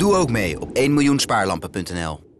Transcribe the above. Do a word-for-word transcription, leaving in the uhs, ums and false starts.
Doe ook mee op één miljoen spaarlampen punt n l.